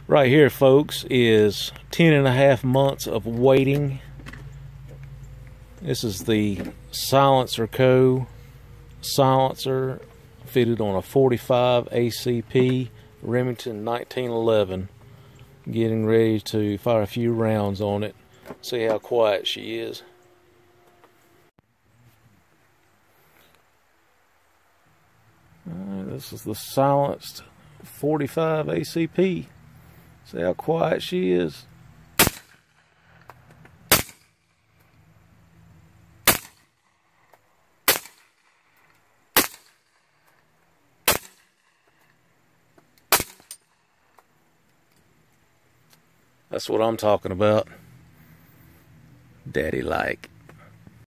Right here, folks, is 10.5 months of waiting. This is the Silencerco silencer fitted on a 45 ACP Remington 1911. Getting ready to fire a few rounds on it. See how quiet she is. This is the silenced 45 ACP. See how quiet she is. That's what I'm talking about. Daddy like.